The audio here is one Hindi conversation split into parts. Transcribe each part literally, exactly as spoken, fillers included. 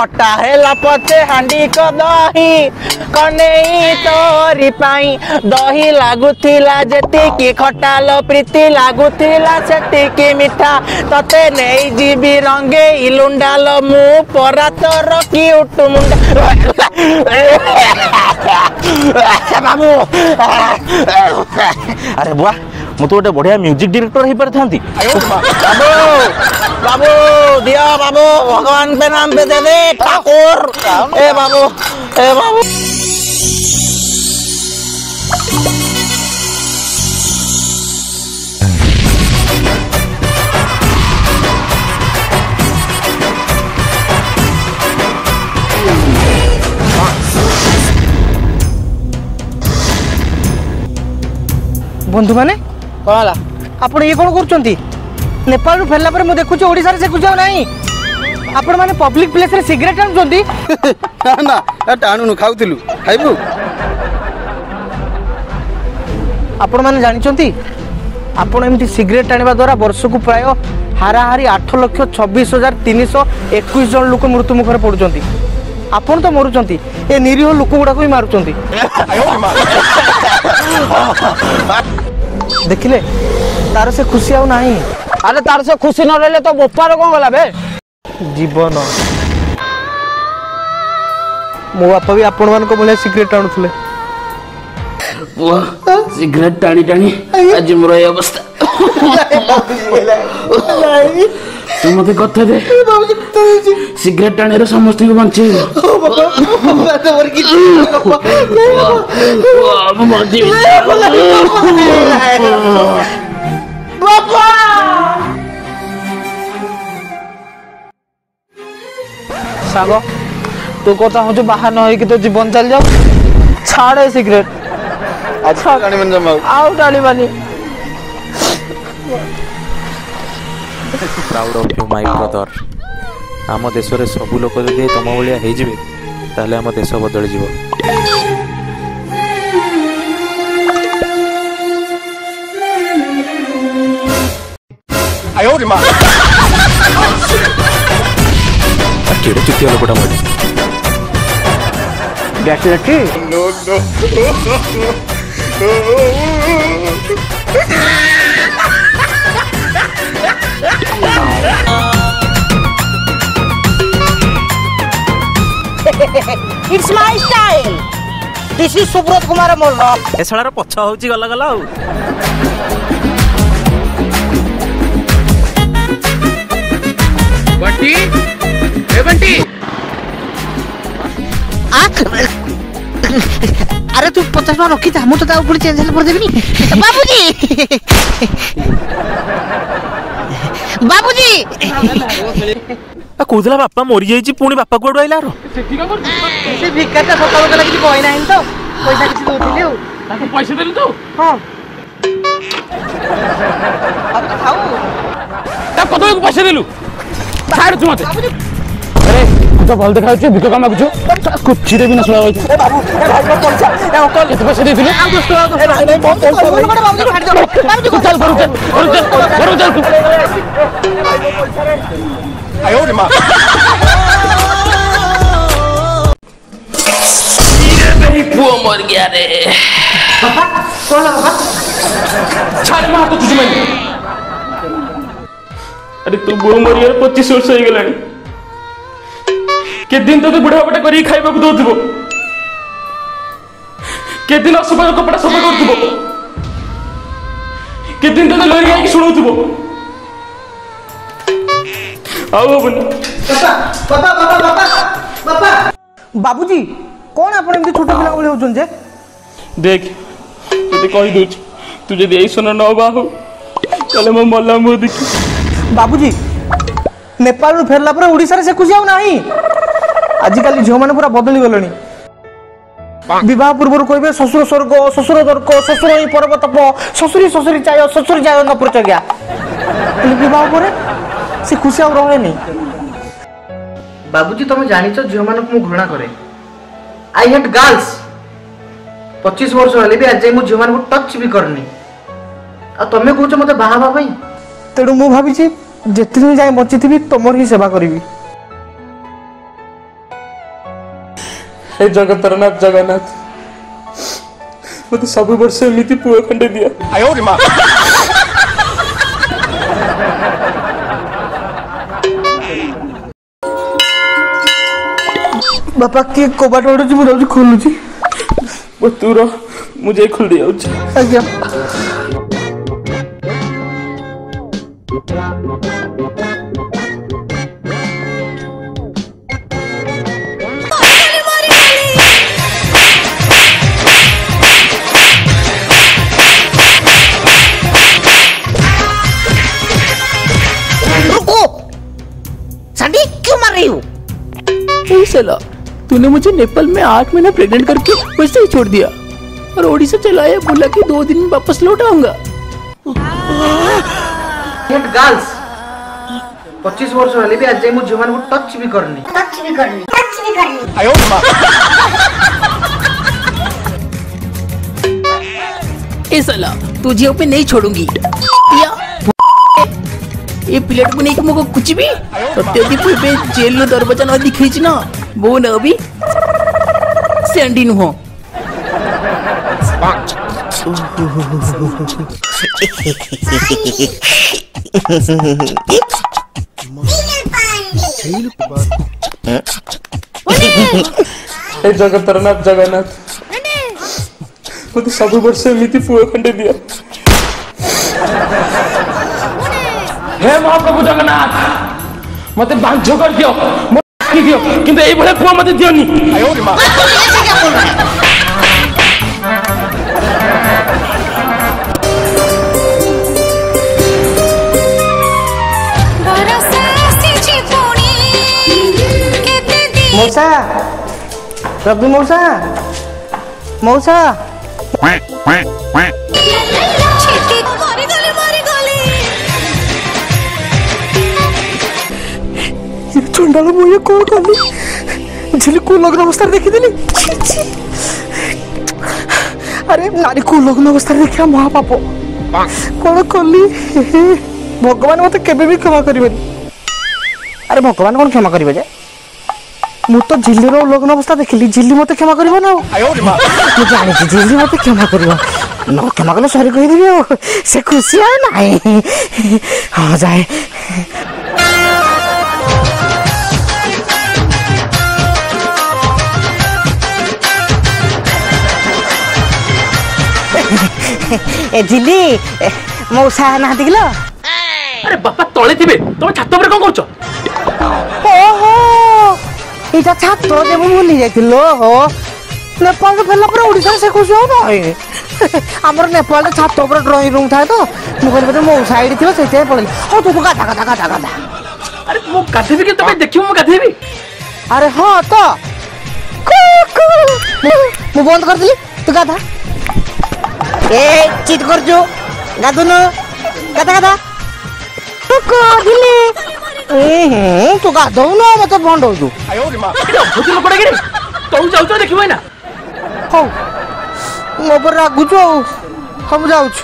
खट्टा है पचे हांडी को दही कनेई तोरी पाई दही लागुथिला जेतिकी खट्टा लो प्रीति लागुथिला सेतिकी मिठा तते नेई जीबी रंगे इलुंडा लो मु परा तोर की उठु मुंडा बाबू अरे बुआ मु तो गोटे बढ़िया म्यूजिक डायरेक्टर ही पारि थांती बाबू बाबू दिया बाबू भगवान पे नाम पे दे दे ठाकुर ए बाबू ए बाबू बंधु माने कौन आपण ये कौन कर नेपाल रु फेरला पर मु देखुची ओडिसा रे से कुछ नाही आपण माने पब्लिक प्लेस रे सिगरेट टाणुचंती ना ना ए टाणुनु खाउतिलु खाइबु आपण माने जानिचंती आपण एमती सिगरेट टाणिबा द्वारा वर्ष को प्राय हाराहारी आठ लक्ष छब्बीस हजार तीन सौ इक्कीस जन लोक मृत्यु मुखर पड़ुचंती आपण तो मरुचंती ए निरीह लोक गुडा को ही मारुचंती देखिले तार से खुशी आउ नाही अरे तार से खुशी न रहले तो बोपार कौन गला बे जीवन मो बापा भी आपण मान को बोले सिगरेट टाणुथले सिगरेट टाणी टाणी आज मोर ये अवस्था तू मते कथा दे सिगरेट टाणी रे समस्त को बंचे सागो तू कथा हो बाहर न होई कि तो जीवन चल जाओ छाड़े सिगरेट अच्छा टाणी मन जमा आउ टाणी मानी proud of you my brother आम देश रे सब लोक जदि तुम भाया हो ताले आम देश बदल जीव केड़े चुतिया लोकटा मारी battery no it's my style this is Subrata Kumar Molla ए छळार पछा होची गला गला आउ बंटी ए बंटी अरे तू पचास टका रखी था मु तो ता ऊपर चेंज हेले पर देबनी बाबूजी बाबूजी कोदला बापा मरी जाईची पुणी बापा कोड आइला रो से भिकाटा सता बदला कि कोई नाही तो पैसा किछि दोथिले हो ताको पैसा देलु तो हां अब खाऊ ता कतो को पैसा देलु छाड़ तू मते अरे तो भल देखा छु भिको कामा कुछु कुछि रे बिना सुला होई ए बाबू ए भाई को पैसा ए अंकल केते पैसा देथिले आ दोस्त ए भाई नहीं बहुत पैसा बाबूजी को हट जा बाबूजी को चल करू चल करू चल करू चल ए भाई को पैसा रे आयो रे मां मेरी पुओ मर गया रे पापा कौन है पापा छाड़ मां तो तुझे मैंने अरे तू बुओ मर यार पच्चीस वर्ष हो गलानी के दिन तो बुढ़ा बटा करी खाइबा को दोथबो के दिन असफा कपड़ा सफा करथबो के दिन तो लरी आके सुनोथबो आओ बन पापा पापा पापा पापा बाबूजी कौन आपण एमती छोट पिला बोले होचन जे देख तते कहि दोछ तू जदी ए सोना न बाहु तले म मल्ला मो देखि बाबूजी नेपाल रु फेरला पर ओडिसा रे से खुशी आउ नाही आजिकल झियो माने पूरा बदली गलनी विवाह पूर्व कहबे ससुर स्वर्ग ससुर दर्क ससुर ही पर्व तप ससुरी ससुरी चाय ससुर जाय न पुरच गया विवाह पर से खुशी आउ रहे नहीं बाबूजी तुम जानिछ झियो माने को घृणा करे आई हेट गर्ल्स पच्चीस वर्ष होले भी आज मु झियो माने को टच भी करनी आ तमे कहूछ मते बाहाबा भाई तेडू मु भाबी छी जेतिन जाय बचिथिबी तमर ही सेवा करिवि हे जगतर नाथ जगन्नाथ मत सब वर्ष एमती पुआ खंडे दिया। बापा किए कबाट ओढुची मु जाउची खोलुची तू रह मुझे खुल दिया। आज्ञा साला तूने मुझे नेपाल में आठ महीना प्रेग्नेंट करके वैसे ही छोड़ दिया और ओडिशा चलाया, बोला कि दो दिन में वापस लौट आऊंगा। गर्ल्स पच्चीस वर्ष वाले भी आज मुझे झियो को टच भी करनी टच भी करनी टच भी करनी आयो मां ए साला तू झियो पे नहीं छोड़ूंगी या ये प्लेट को नहीं कि मुझको कुछ भी सत्य पे जेल नो दरवाजा न दिखेच ना वो न अभी सैंडी नु हो हे जगतर नाथ जगन्नाथ मत सब वर्ष एमती पुआ खंडे दिया। हे महाप्रभु जगन्नाथ मत बांझ कर दियो दियो किंतु एई भले पुआ मत दियोनी। आयो रे मां मौसा रवि मौसा मौसा चंडाल मुझे कौन कली झिली को लग्न अवस्था देखीदेली। अरे नारी को लग्न अवस्था देखा महापाप कौन कली भगवान मत केबे भी क्षमा करें। अरे भगवान कौन क्षमा करेंगे जे मु तो झिली रो लग्न अवस्था देखिली झिली मत क्षमा करिवो ना मु जानी छी झिली मत क्षमा करिवो न क्षमा कले सॉरी कहि दियो से खुशी है नाही हां जाए। ए झिली मौसा ना दिगलो। अरे बापा तळे थिबे तमे छात पर कोन करछो? ओहो इटा छात जे मु भूली जाइतिलो हो नेपाल रे फेला पर ओडिसा से खुश हो नाही हमर नेपाल रे छात पर ड्राइंग रूम था तो मु कहले बते मो साइड थियो सेते पड़ल हो तू गाधा गाधा गाधा गाधा। अरे मु गाधेबी के तमे देखियो मु गाधेबी। अरे हां तो मु बंद कर दिली तू गाधा ए चीट कर जो गाधु न गाधा गाधा तू को दिले ए तू गाधौ न मत बंद हो। आयो रे मां भूति लोकड़ा गिरे तू जाउ तो देखिबो ना हो मो पर रागु जो हम जाउ छु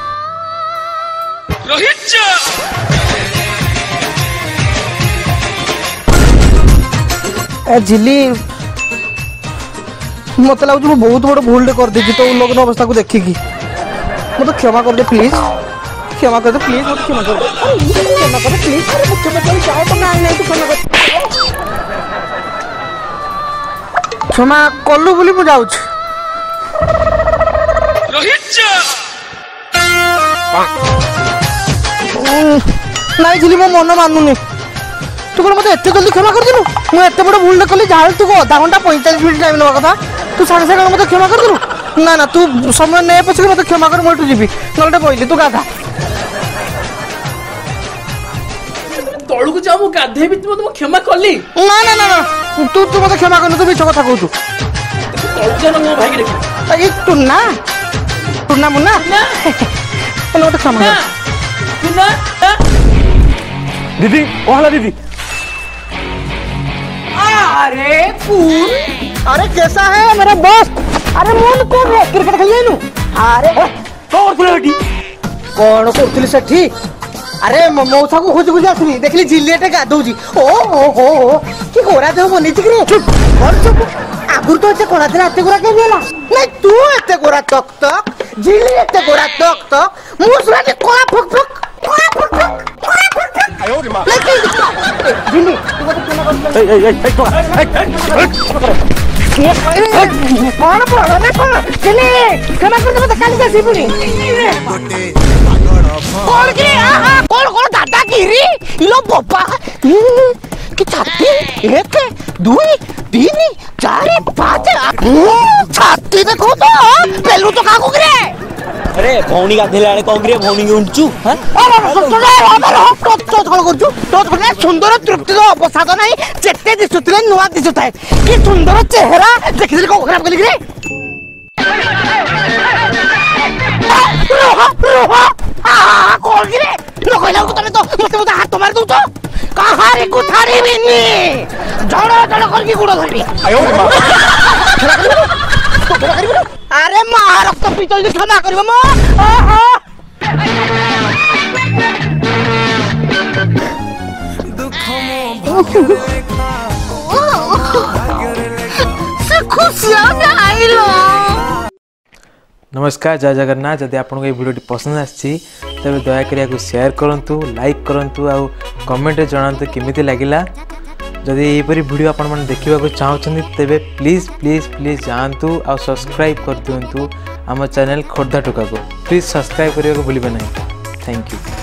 रोहित ए झिली मत लागु मैं बहुत बड़ भूल कर दी तो लग्न अवस्था को देखिकी मत क्षमा कर दे प्लीज क्षमा कर दे प्लीज मत क्षमा कर दे क्षमा कर दे प्लीज अरे क्षमा कर जाओ तो मैं नहीं तो क्षमा कर क्षमा कल्लू बोली मु जाउ छु नहीं झिली मो मन मानुनी तू कौन मत एत जल्दी क्षमा कर दिलु मुझे एत बड़ भूल कली जहाँ तू आधा घंटा पैंतालीस मिनट टाइम नवा कथा तू साढ़े साढ़े मत क्षमा कर दिलु ना ना तू समय नहीं पछे मत क्षमा कर मुझे जीवी ना कहली तू गाधा तलू को जाऊ गाधे भी तुम क्षमा कली ना ना ना ना तू तू मत क्षमा कर तू मिछ कथा कहू तलू जाना मो भाई के देख ए टुन्ना टुन्ना मुन्ना ना मत क्षमा कर टुन्ना दीदी ओहला दीदी। अरे फूल अरे कैसा है मेरा बॉस? अरे मोन कौन है क्रिकेट खेलिए नु अरे कौन थी बेटी कौन करथिली सेठी अरे मौसा को खोज खोज आसली देखली जिलेटे गादौजी ओ हो हो की गोरा देव बनी छी रे चुप और चुप आगुर तो एते कोड़ा थिला एते गोरा के देला नहीं तू एते गोरा तक तक झिली एते गोरा तक तक मुसरा के कोड़ा फक फक कोड़ा फक फक कोड़ा फक फक आयो रे मां झिली तू मत केना कर ए ए ए कौन पड़ा ना कौन चले क्षमा कर दे मत काली से सिपुनी कौन के आहा कौन कौन दादागिरी इलो बाबा कि छाती एक दुई तीन चार पाँच छाती देखो तो पेलू तो काकू करे अरे भौणी गाधेला आड़े कौन करे भौणी के उंचू हां अरे सुंदर अरे तो तो थोड़ा करजू तो थोड़ा सुंदर तृप्ति तो अवसाद नहीं जेते दिसुतले नुवा दिसुताय कि सुंदर चेहरा देखिले को खराब कली रे कौन गिरे नो कहला को तने तो मते मते हाथ मार दउ तो कहां रे कुथारी बिनी झड़ा झड़ा करके गुड़ धरबी आयो रे मां अरे मां रक्त पितल जे क्षमा करबो मो आहा से खुशियां आइलो। नमस्कार जय जगन्नाथ जदि आपको ये वीडियो पसंद आसी तेज दयाकोरी शेयर करूँ लाइक करूँ आउ कमेंट जनातु केमी लगिला जदि यहपरी वीडियो आपण मैंने देखा चाहते तेरे प्लीज प्लीज प्लीज जातु आ सब्सक्राइब कर दिंतु आम चैनल खोर्धा टोका को प्लीज सब्सक्राइब करने को भूलिए ना। Thank you.